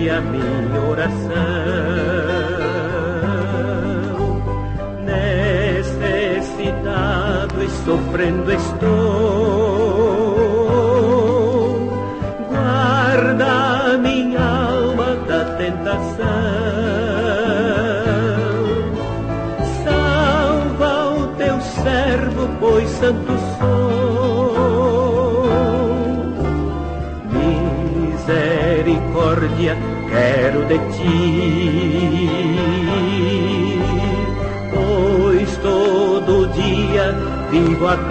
ouve a minha oração. Necessitado e sofrendo estou, guarda a minha alma da tentação. Salva o teu servo, pois santo sou. Misericórdia quero de ti, pois todo dia vivo a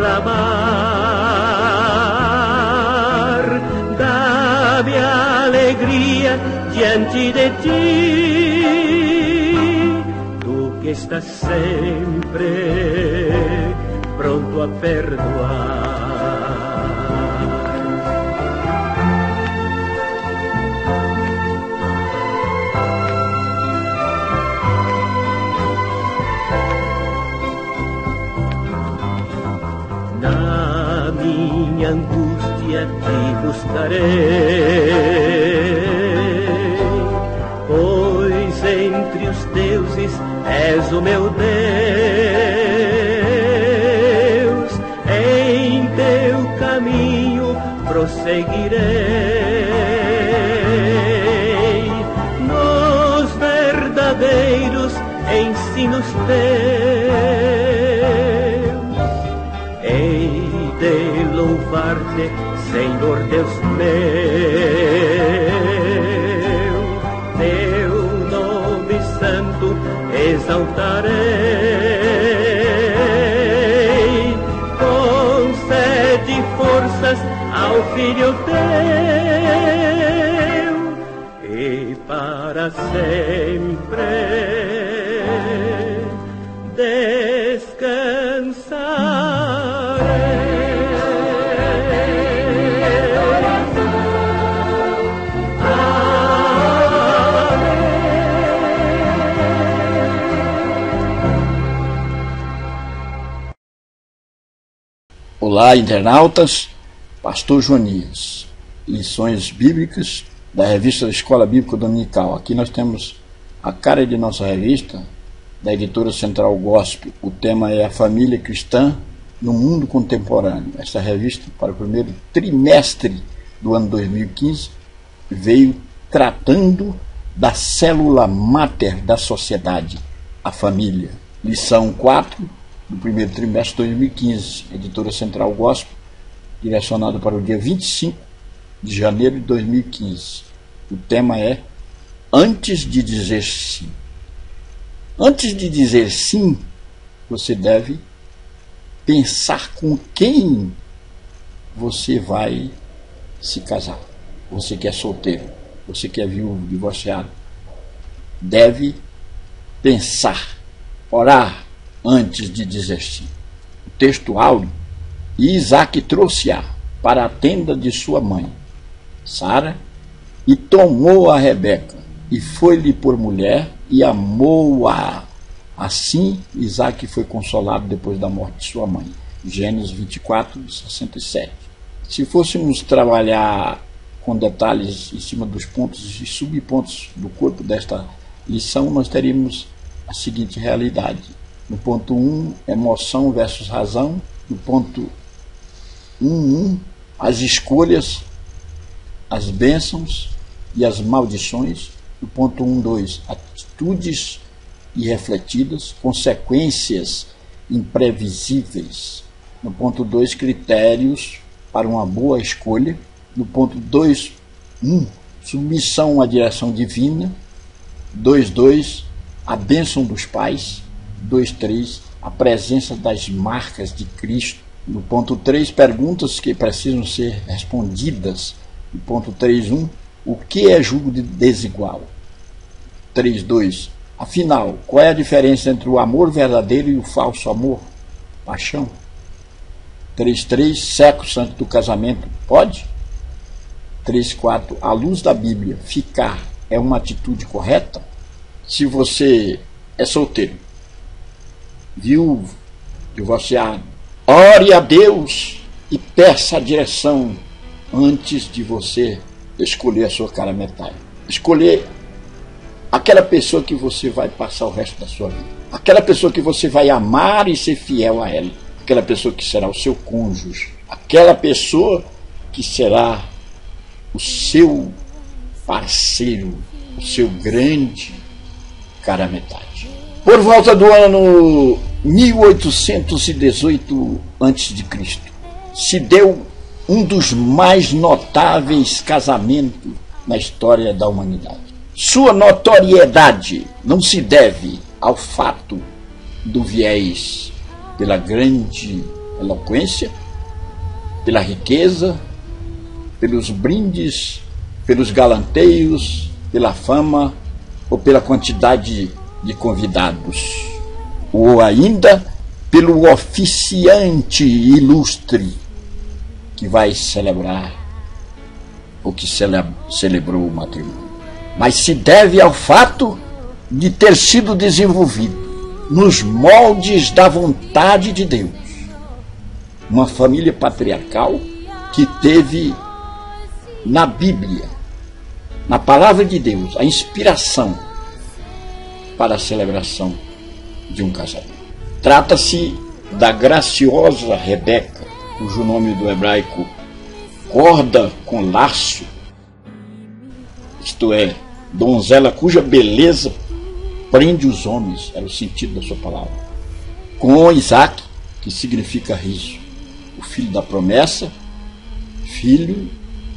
clamar. Dá-me alegria diante de ti, tu que estás sempre pronto a perdoar. Na minha angústia te buscarei, pois entre os deuses és o meu Deus. Em teu caminho prosseguirei, nos verdadeiros ensinos teus. Hei de louvar-te, Senhor Deus meu, teu nome santo exaltarei. Concede forças ao Filho teu e para sempre descansarei. Olá, internautas, Pastor Jonias, lições bíblicas da revista da Escola Bíblica Dominical. Aqui nós temos a cara de nossa revista, da editora Central Gospel. O tema é a família cristã no mundo contemporâneo. Essa revista, para o primeiro trimestre do ano 2015, veio tratando da célula máter da sociedade, a família. Lição 4, do primeiro trimestre de 2015, editora Central Gospel, direcionado para o dia 25 de janeiro de 2015. O tema é Antes de dizer sim. Antes de dizer sim, você deve pensar com quem você vai se casar. Você que é solteiro, você que é viúvo, divorciado, deve pensar, orar antes de dizer sim. O texto áureo: e Isaac trouxe-a para a tenda de sua mãe, Sara, e tomou a Rebeca, e foi-lhe por mulher, e amou-a. Assim, Isaac foi consolado depois da morte de sua mãe. Gênesis 24, 67. Se fôssemos trabalhar com detalhes em cima dos pontos e subpontos do corpo desta lição, nós teríamos a seguinte realidade. No ponto 1, emoção versus razão. No ponto 1.1, as escolhas, as bênçãos e as maldições. No ponto 1.2, atitudes irrefletidas, consequências imprevisíveis. No ponto 2, critérios para uma boa escolha. No ponto 2.1, submissão à direção divina. 2.2, a bênção dos pais. 2.3, a presença das marcas de Cristo. No ponto 3, perguntas que precisam ser respondidas. No ponto 3.1, o que é julgo desigual? 3.2, afinal, qual é a diferença entre o amor verdadeiro e o falso amor? Paixão. 3.3, sexo antes do casamento pode? 3.4, à luz da Bíblia, ficar é uma atitude correta? Se você é solteiro, viúvo, divorciado, ore a Deus e peça a direção antes de você escolher a sua cara metade. escolher aquela pessoa que você vai passar o resto da sua vida, aquela pessoa que você vai amar e ser fiel a ela, aquela pessoa que será o seu cônjuge, aquela pessoa que será o seu parceiro, o seu grande cara metade. Por volta do ano 1818 a.C., se deu um dos mais notáveis casamentos na história da humanidade. Sua notoriedade não se deve ao fato do viés pela grande eloquência, pela riqueza, pelos brindes, pelos galanteios, pela fama ou pela quantidade de convidados, ou ainda pelo oficiante ilustre que vai celebrar ou que celebrou o matrimônio. Mas se deve ao fato de ter sido desenvolvido nos moldes da vontade de Deus. Uma família patriarcal que teve na Bíblia, na palavra de Deus, a inspiração para a celebração de um casamento. Trata-se da graciosa Rebeca, cujo nome do hebraico corda com laço, isto é, donzela cuja beleza prende os homens, era o sentido da sua palavra, com Isaac, que significa riso, o filho da promessa, filho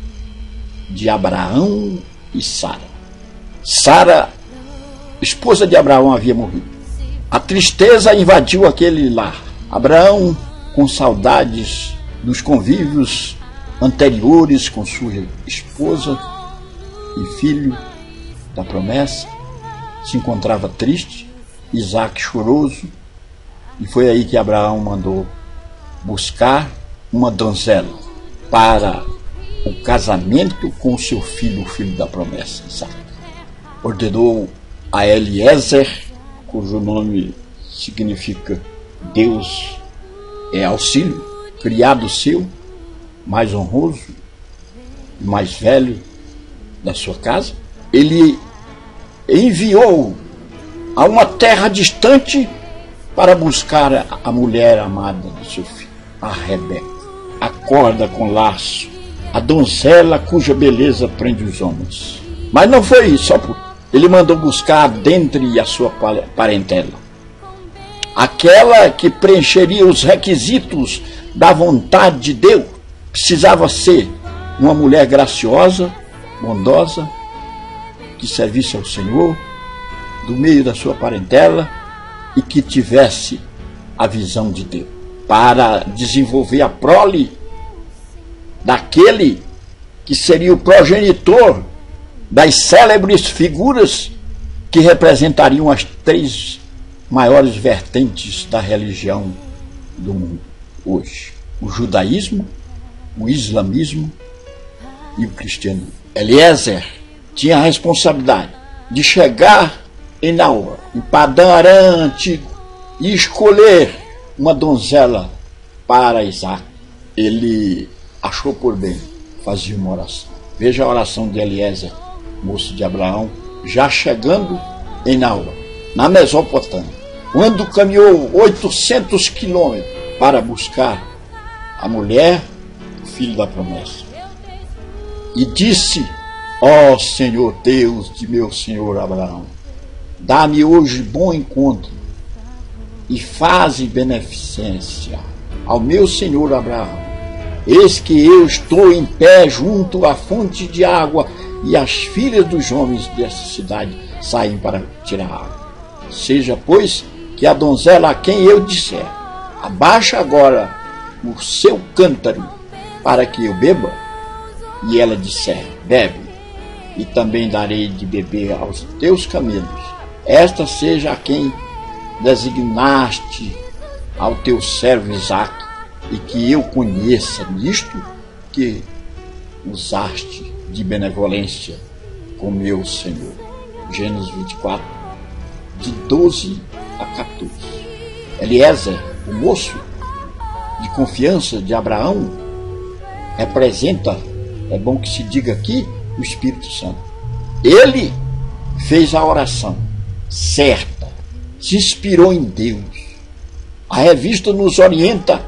de Abraão e Sara. Sara, esposa de Abraão, havia morrido. A tristeza invadiu aquele lar. Abraão, com saudades dos convívios anteriores com sua esposa e filho da promessa, se encontrava triste, Isaac choroso, e foi aí que Abraão mandou buscar uma donzela para o casamento com o seu filho, o filho da promessa, Isaac. Ordenou a Eliezer, cujo nome significa Deus é auxílio, criado seu, mais honroso, mais velho da sua casa. Ele enviou a uma terra distante para buscar a mulher amada do seu filho, a Rebeca, a corda com laço, a donzela cuja beleza prende os homens. Mas não foi só por... Ele mandou buscar dentre a sua parentela aquela que preencheria os requisitos da vontade de Deus. Precisava ser uma mulher graciosa, bondosa, que servisse ao Senhor, do meio da sua parentela, e que tivesse a visão de Deus, para desenvolver a prole daquele que seria o progenitor das célebres figuras que representariam as 3 maiores vertentes da religião do mundo hoje: o judaísmo, o islamismo e o cristianismo. Eliezer tinha a responsabilidade de chegar em Naor, em Padã Arã antigo, e escolher uma donzela para Isaac. Ele achou por bem fazer uma oração. Veja a oração de Eliezer, moço de Abraão, já chegando em Naor, na Mesopotâmia, quando caminhou 800 quilômetros para buscar a mulher, o filho da promessa. E disse: ó Senhor Deus de meu senhor Abraão, dá-me hoje bom encontro e faze beneficência ao meu senhor Abraão. Eis que eu estou em pé junto à fonte de água, e as filhas dos homens desta cidade saem para tirar água. Seja, pois, que a donzela a quem eu disser: abaixa agora o seu cântaro para que eu beba, e ela disser: bebe, e também darei de beber aos teus camelos. Esta seja a quem designaste ao teu servo Isaac, e que eu conheça nisto que usaste de benevolência com meu Senhor. Gênesis 24, de 12 a 14. Eliezer, o moço de confiança de Abraão, representa, é bom que se diga aqui, o Espírito Santo. Ele fez a oração certa, se inspirou em Deus. A revista nos orienta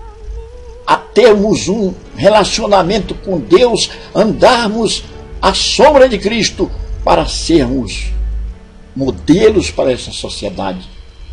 a termos um relacionamento com Deus, andarmos à sombra de Cristo para sermos modelos para essa sociedade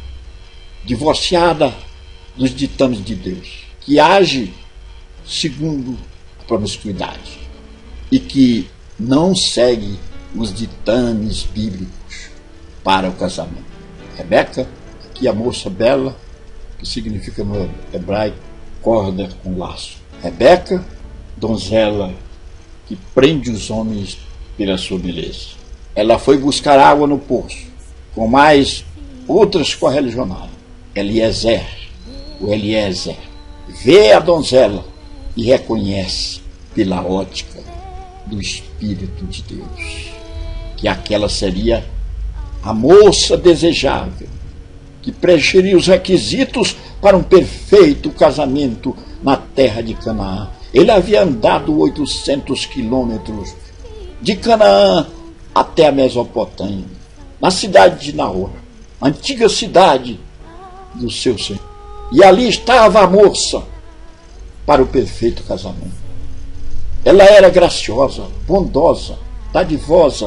divorciada dos ditames de Deus, que age segundo a promiscuidade e que não segue os ditames bíblicos para o casamento. Rebeca, que é a moça bela, que significa no hebraico corda com laço. Rebeca, donzela que prende os homens pela sua beleza. Ela foi buscar água no poço, com mais outras correligionárias. Eliezer, o Eliezer, vê a donzela e reconhece pela ótica do Espírito de Deus que aquela seria a moça desejável, que preencheria os requisitos para um perfeito casamento na terra de Canaã. Ele havia andado 800 quilômetros de Canaã até a Mesopotâmia, na cidade de Naor, antiga cidade do seu Senhor. E ali estava a moça para o perfeito casamento. Ela era graciosa, bondosa, dadivosa,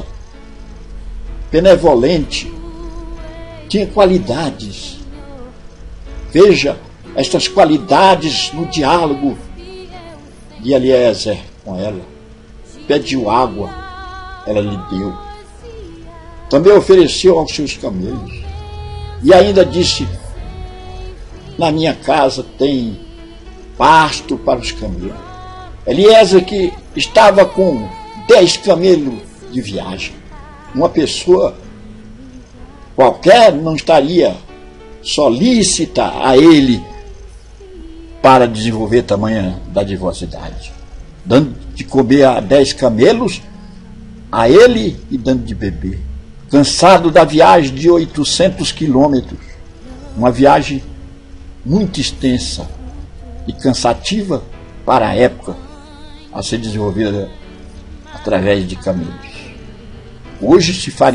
benevolente, tinha qualidades. Veja estas qualidades no diálogo de Eliezer com ela. Pediu água, ela lhe deu. Também ofereceu aos seus camelos. E ainda disse: na minha casa tem pasto para os camelos. Eliezer, que estava com 10 camelos de viagem. Uma pessoa qualquer não estaria solícita a ele para desenvolver tamanha dadivosidade, dando de comer a 10 camelos a ele e dando de beber. Cansado da viagem de 800 quilômetros, uma viagem muito extensa e cansativa para a época, a ser desenvolvida através de camelos. Hoje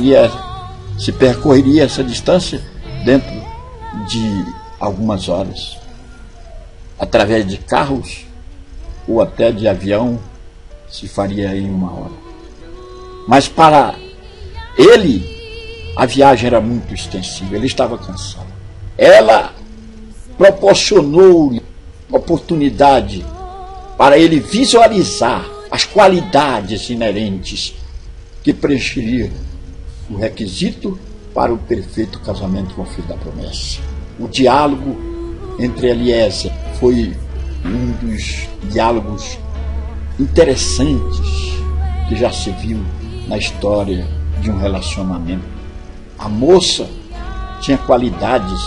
se percorreria essa distância dentro de algumas horas, através de carros ou até de avião se faria em 1 hora. Mas para ele a viagem era muito extensiva, ele estava cansado. Ela proporcionou-lhe oportunidade para ele visualizar as qualidades inerentes que preencheria o requisito para o perfeito casamento com o filho da promessa. O diálogo entre Eliezer foi um dos diálogos interessantes que já se viu na história de um relacionamento. A moça tinha qualidades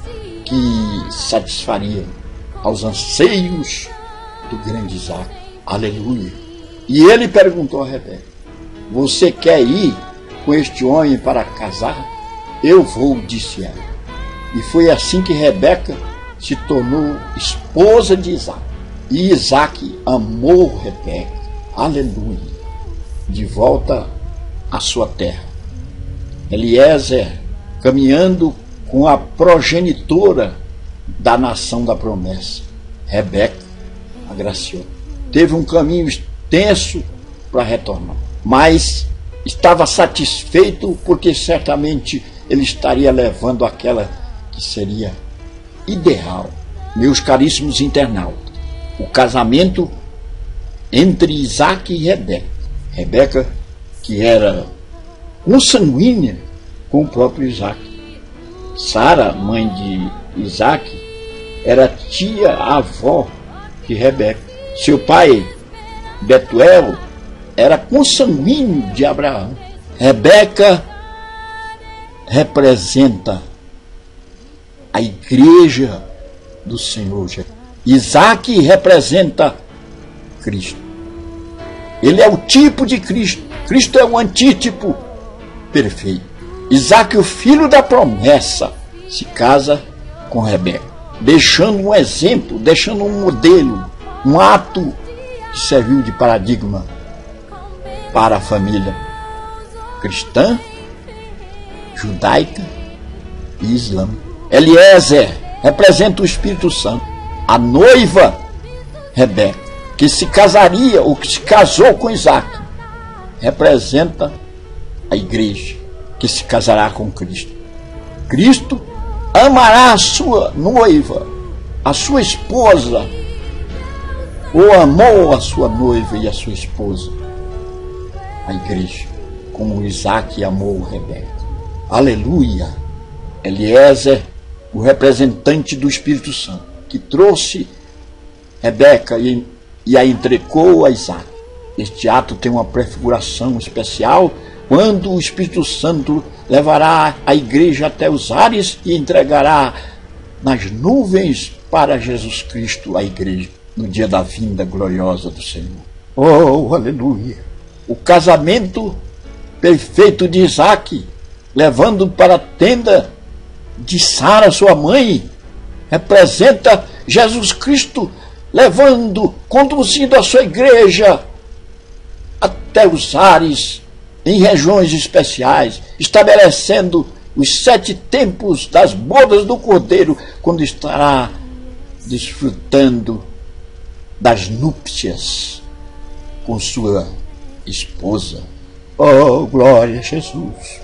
que satisfariam aos anseios do grande Isaac. Aleluia! E ele perguntou a Rebeca: você quer ir com este homem para casar? Eu vou, disse ela. E foi assim que Rebeca se tornou esposa de Isaac. E Isaac amou Rebeca. Aleluia! De volta à sua terra. Eliezer, caminhando com a progenitora da nação da promessa, Rebeca, agraciou. Teve um caminho extenso para retornar, mas estava satisfeito porque certamente ele estaria levando aquela que seria ideal. Meus caríssimos internautas, o casamento entre Isaac e Rebeca. Rebeca, que era consanguínea com o próprio Isaac. Sara, mãe de Isaac, era tia-avó de Rebeca. Seu pai, Betuel, era consanguíneo de Abraão. Rebeca representa a igreja do Senhor Jesus. Isaac representa Cristo. Ele é o tipo de Cristo. Cristo é o antítipo perfeito. Isaac, o filho da promessa, se casa com Rebeca, deixando um exemplo, deixando um modelo, um ato que serviu de paradigma para a família cristã, judaica e islâmica. Eliezer representa o Espírito Santo. A noiva Rebeca, que se casaria ou que se casou com Isaac, representa a igreja, que se casará com Cristo. Cristo amará a sua noiva, a sua esposa, ou amou a sua noiva e a sua esposa, a igreja, como Isaac amou Rebeca. Aleluia! Eliezer, o representante do Espírito Santo, que trouxe Rebeca e a entregou a Isaac. Este ato tem uma prefiguração especial quando o Espírito Santo levará a igreja até os ares e entregará nas nuvens para Jesus Cristo a igreja, no dia da vinda gloriosa do Senhor. Oh, aleluia! O casamento perfeito de Isaac, levando para a tenda de Sara, sua mãe, representa Jesus Cristo conduzindo a sua igreja até os ares, em regiões especiais, estabelecendo os 7 tempos das bodas do Cordeiro, quando estará desfrutando das núpcias com sua esposa. Oh, glória a Jesus!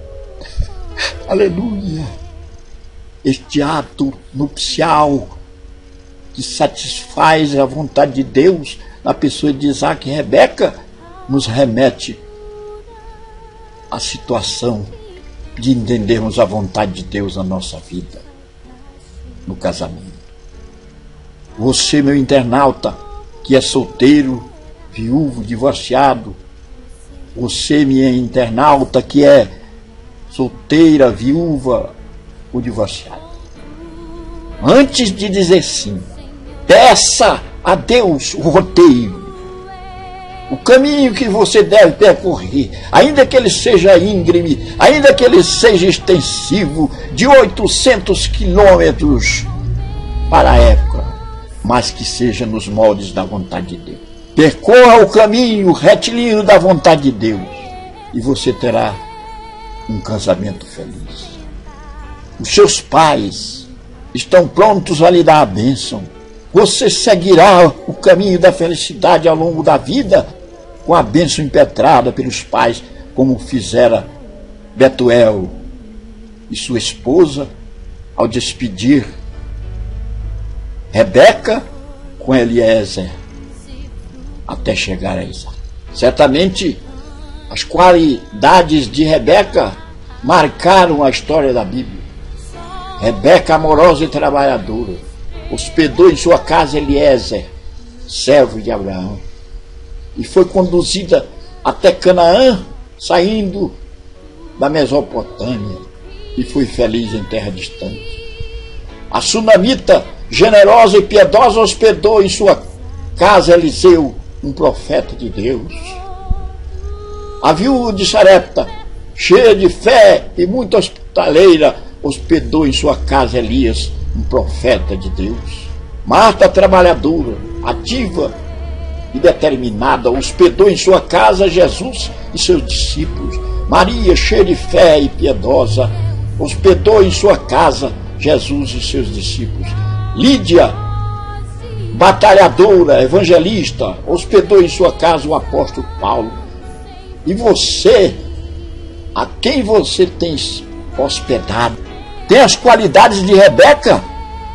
Aleluia! Este ato nupcial que satisfaz a vontade de Deus na pessoa de Isaac e Rebeca nos remete à situação de entendermos a vontade de Deus na nossa vida, no casamento. Você, meu internauta, que é solteiro, viúvo, divorciado, você, minha internauta, que é solteira, viúva ou divorciada, antes de dizer sim, peça a Deus o roteiro, o caminho que você deve percorrer, ainda que ele seja íngreme, ainda que ele seja extensivo, de 800 quilômetros para a época, mas que seja nos moldes da vontade de Deus. Percorra o caminho retilíneo da vontade de Deus e você terá um casamento feliz. Os seus pais estão prontos a lhe dar a bênção. Você seguirá o caminho da felicidade ao longo da vida com a bênção impetrada pelos pais, como fizera Betuel e sua esposa ao despedir Rebeca com Eliezer até chegar a Isaac. Certamente as qualidades de Rebeca marcaram a história da Bíblia. Rebeca, amorosa e trabalhadora, hospedou em sua casa Eliezer, servo de Abraão, e foi conduzida até Canaã, saindo da Mesopotâmia, e foi feliz em terra distante. A sunamita, generosa e piedosa, hospedou em sua casa Eliseu, um profeta de Deus. A viúva de Sarepta, cheia de fé e muito hospitaleira, hospedou em sua casa Elias, um profeta de Deus. Marta, trabalhadora, ativa e determinada, hospedou em sua casa Jesus e seus discípulos. Maria, cheia de fé e piedosa, hospedou em sua casa Jesus e seus discípulos. Lídia, batalhadora, evangelista, hospedou em sua casa o apóstolo Paulo. E você, a quem você tem hospedado, tem as qualidades de Rebeca?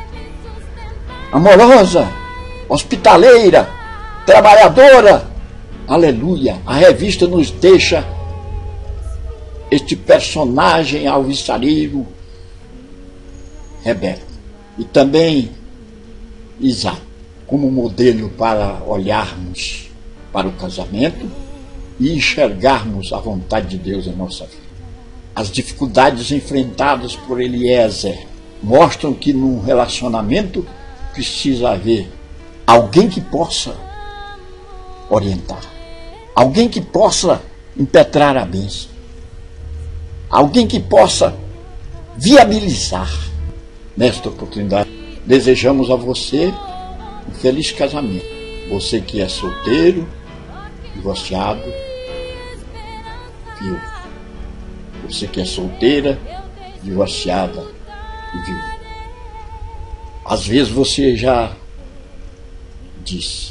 Amorosa, hospitaleira, trabalhadora. Aleluia! A revista nos deixa este personagem alvissareiro, Rebeca, e também Isaac, como modelo para olharmos para o casamento e enxergarmos a vontade de Deus em nossa vida. As dificuldades enfrentadas por Eliezer mostram que num relacionamento precisa haver alguém que possa orientar, alguém que possa impetrar a bênção, alguém que possa viabilizar. Nesta oportunidade, desejamos a você um feliz casamento. Você que é solteiro, divorciado, viúvo. Você que é solteira, divorciada e viúva. Às vezes você já disse: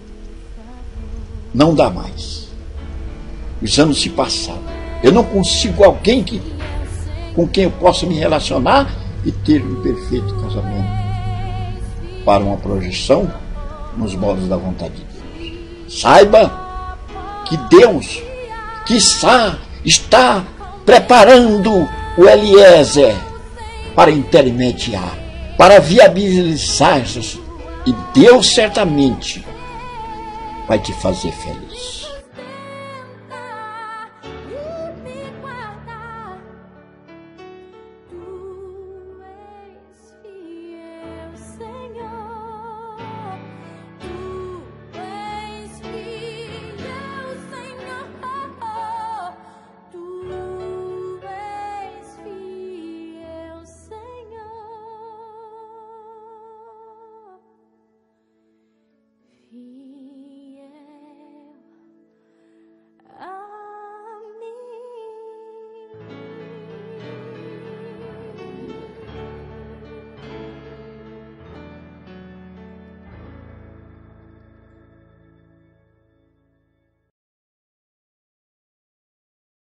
não dá mais. Os anos se passaram. Eu não consigo alguém com quem eu possa me relacionar e ter um perfeito casamento para uma projeção nos moldes da vontade de Deus. Saiba que Deus, quiçá, está preparando o Eliezer para intermediar, para viabilizar essas. E Deus certamente vai te fazer feliz.